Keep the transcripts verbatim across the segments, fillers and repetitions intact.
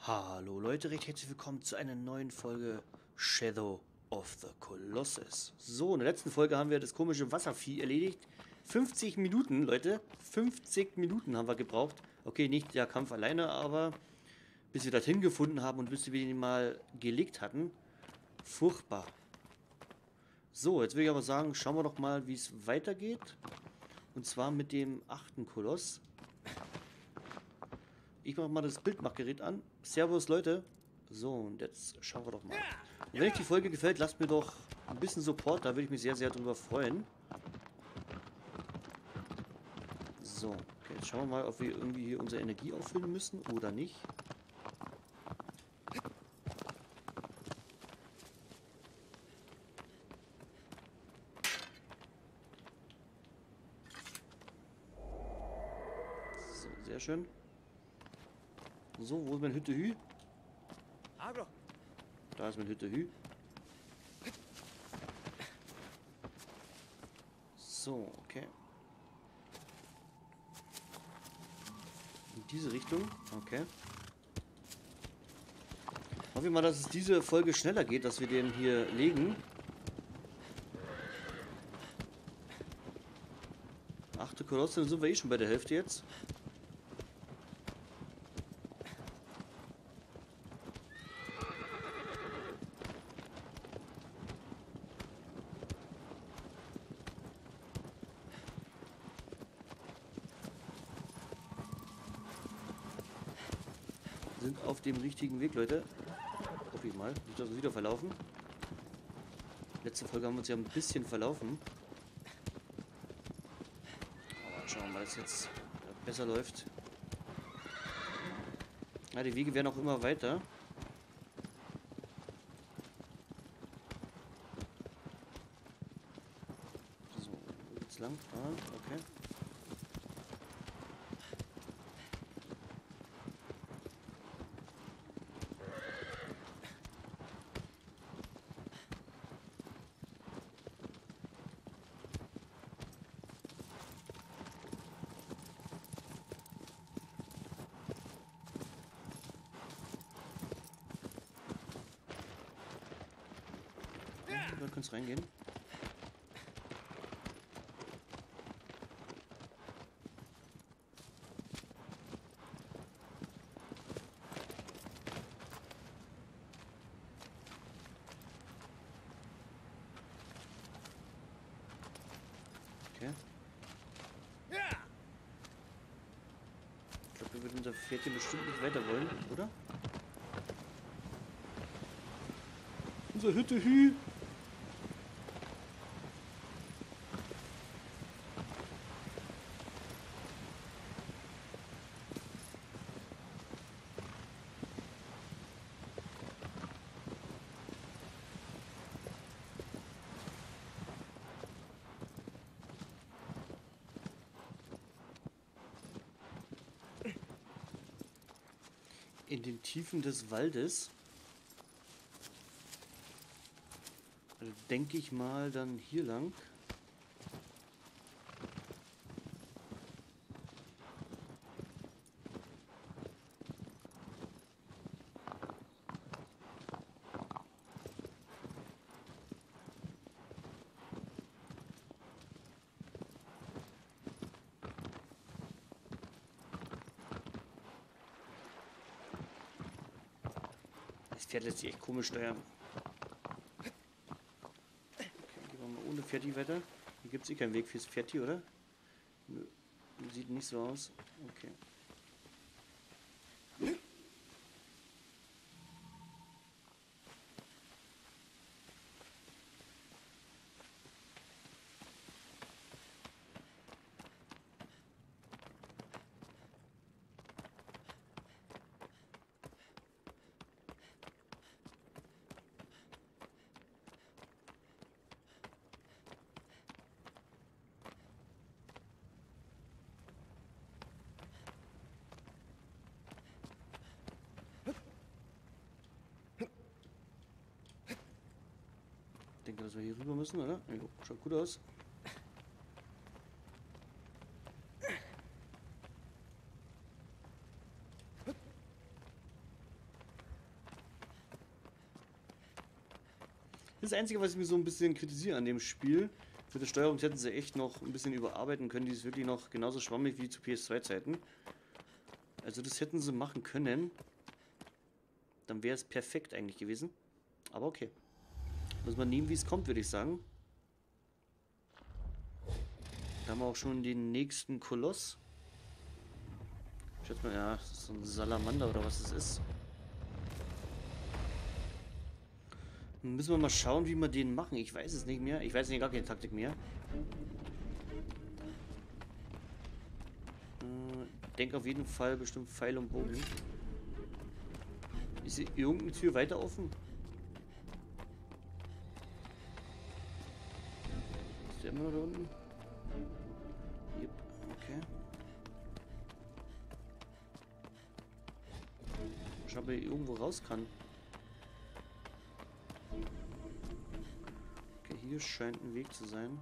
Hallo Leute, recht herzlich willkommen zu einer neuen Folge Shadow of the Colossus. So, in der letzten Folge haben wir das komische Wasservieh erledigt. fünfzig Minuten, Leute. fünfzig Minuten haben wir gebraucht. Okay, nicht der Kampf alleine, aber bis wir dorthin gefunden haben und bis wir ihn mal gelegt hatten. Furchtbar. So, jetzt will ich aber sagen, schauen wir doch mal, wie es weitergeht. Und zwar mit dem achten Koloss. Ich mache mal das Bildmachgerät an. Servus, Leute. So, und jetzt schauen wir doch mal. Und wenn euch die Folge gefällt, lasst mir doch ein bisschen Support. Da würde ich mich sehr, sehr drüber freuen. So, okay, jetzt schauen wir mal, ob wir irgendwie hier unsere Energie auffüllen müssen oder nicht. So, sehr schön. So, wo ist meine Hütte Hü? Da ist meine Hütte Hü. So, okay. In diese Richtung, okay. Hoffen wir mal, dass es diese Folge schneller geht, dass wir den hier legen. Achte Kolosse, dann sind wir eh schon bei der Hälfte jetzt. Sind auf dem richtigen Weg, Leute. Hoffe ich mal. Nicht, dass wir wieder verlaufen. Letzte Folge haben wir uns ja ein bisschen verlaufen. Aber schauen wir mal, dass es jetzt besser läuft. Ja, die Wege werden auch immer weiter. So, wo geht's lang? Ah, okay. Da können es reingehen. Okay. Ich glaube, wir würden unser Pferdchen bestimmt nicht weiter wollen, oder? Unsere Hütte Hü! In den Tiefen des Waldes. Also denke ich mal dann hier lang. Das Pferd lässt sich echt komisch steuern. Okay, gehen wir mal ohne Pferd weiter. Hier gibt es eh keinen Weg fürs Pferd hier, oder? Nö, sieht nicht so aus. Okay. Ich denke, dass wir hier rüber müssen, oder? Jo, schaut gut aus. Das Einzige, was ich mir so ein bisschen kritisiere an dem Spiel, für die Steuerung hätten sie echt noch ein bisschen überarbeiten können. Die ist wirklich noch genauso schwammig wie zu P S zwei Zeiten. Also das hätten sie machen können. Dann wäre es perfekt eigentlich gewesen. Aber okay. Muss man nehmen, wie es kommt, würde ich sagen. Da haben wir auch schon den nächsten Koloss. Ich schätze mal, ja, das ist so ein Salamander oder was es ist. Dann müssen wir mal schauen, wie wir den machen. Ich weiß es nicht mehr. Ich weiß nicht, gar keine Taktik mehr. Ich denke auf jeden Fall bestimmt Pfeil und Bogen. Ist hier irgendeine Tür weiter offen? Ist der immer noch da unten? Yep, okay. Ich habe hier irgendwo raus kann. Okay, hier scheint ein Weg zu sein.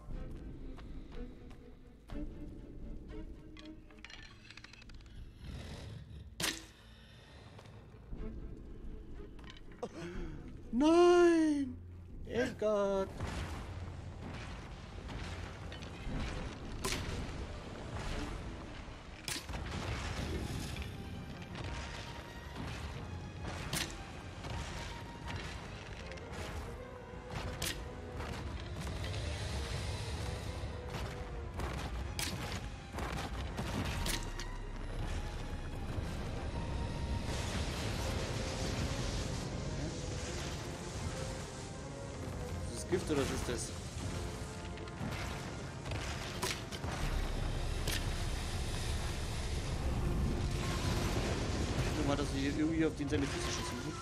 Nein! Edgar! Gift oder was ist das? Guck mal, dass wir hier irgendwie auf den seine Füße schießen müssen.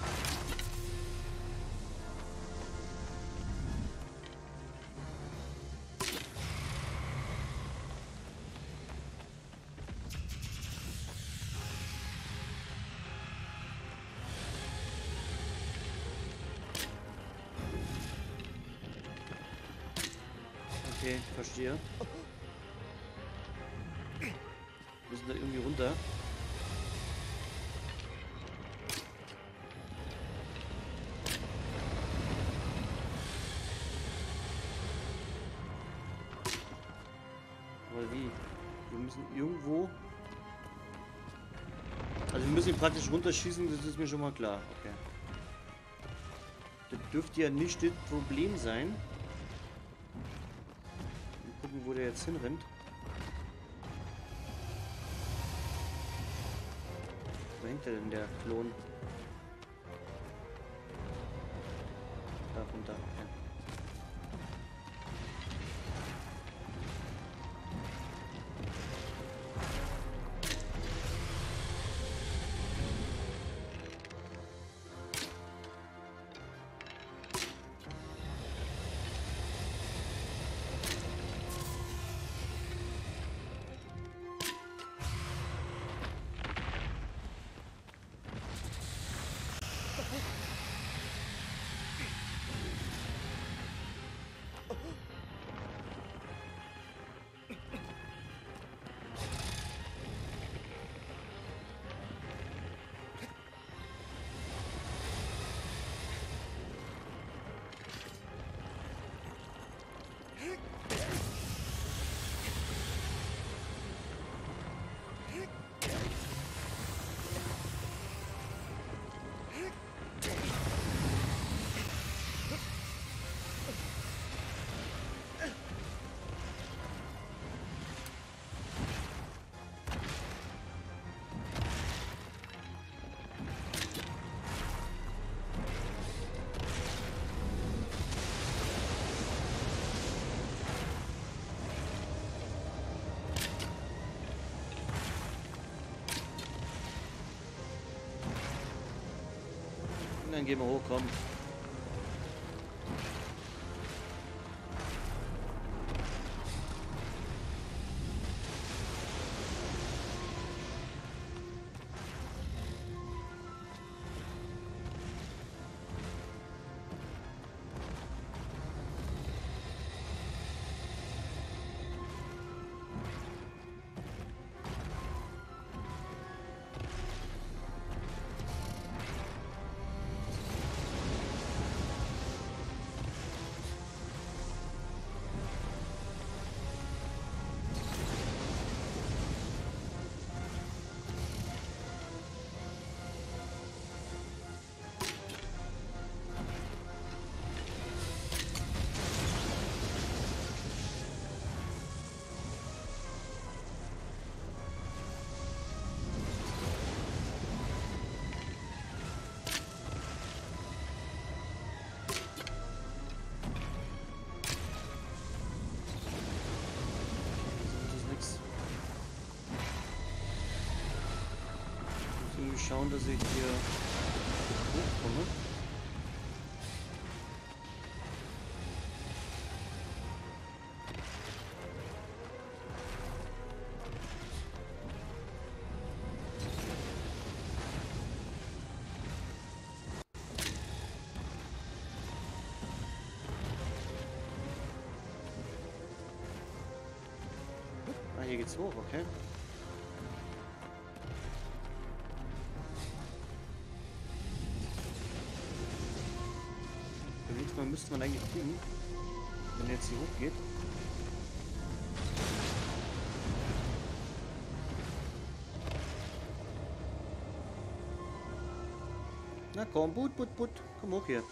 Okay, verstehe. Wir müssen da irgendwie runter. Aber wie? Wir müssen irgendwo... Also wir müssen ihn praktisch runterschießen, das ist mir schon mal klar. Okay. Das dürfte ja nicht das Problem sein. Wo der jetzt hinrennt. Wo hängt der denn, der Klon? Da runter. Okay. Dann gehen wir hoch, komm. schauen, dass ich hier hochkomme. Ah, hier geht's hoch, okay. Mal müsste man eigentlich kriegen, wenn er jetzt hier hochgeht. Na komm, Put, Put, Put, komm hoch hier.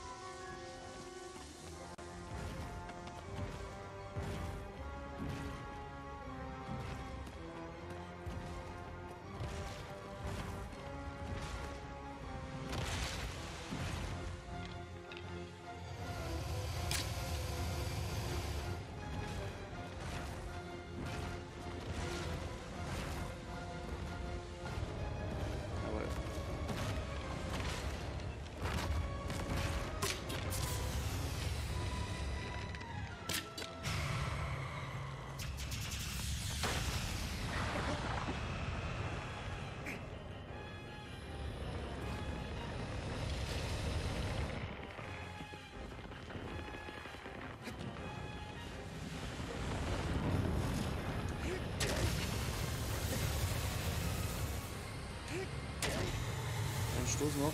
Stoß noch.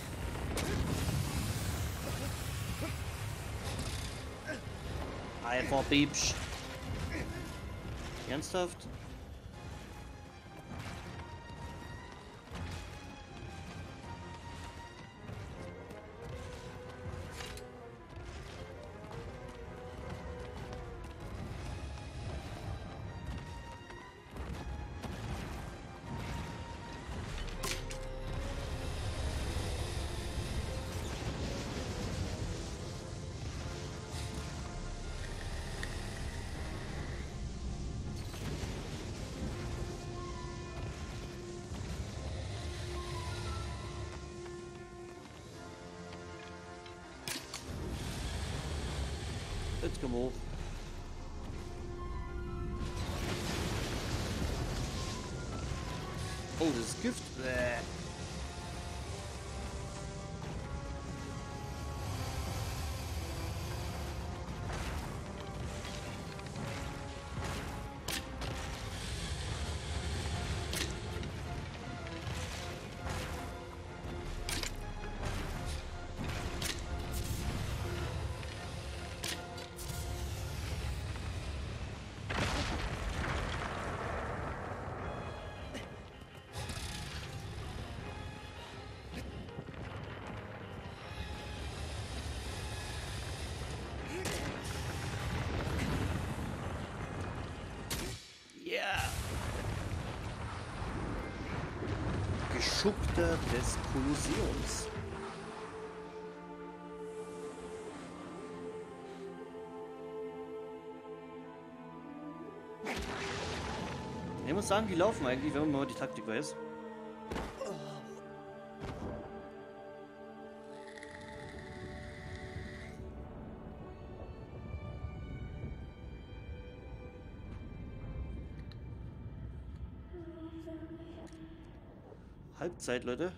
Einfach Biebsch. Ernsthaft? Jetzt komm hoch. Oh, das ist Gift. Bäh. Geschuckter des Kolosseums. Ich muss sagen, die laufen eigentlich, wenn man mal die Taktik weiß. Halbzeit, Leute.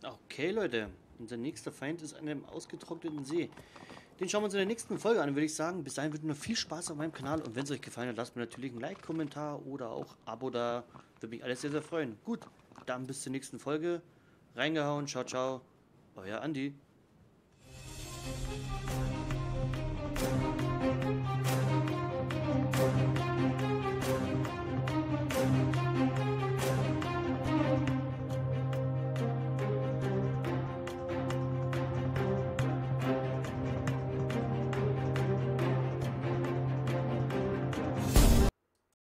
Okay, Leute. Unser nächster Feind ist an einem ausgetrockneten See. Den schauen wir uns in der nächsten Folge an, würde ich sagen. Bis dahin wird nur viel Spaß auf meinem Kanal. Und wenn es euch gefallen hat, lasst mir natürlich ein Like, Kommentar oder auch Abo da. Würde mich alles sehr, sehr freuen. Gut, dann bis zur nächsten Folge. Reingehauen, ciao, ciao. Euer Andi.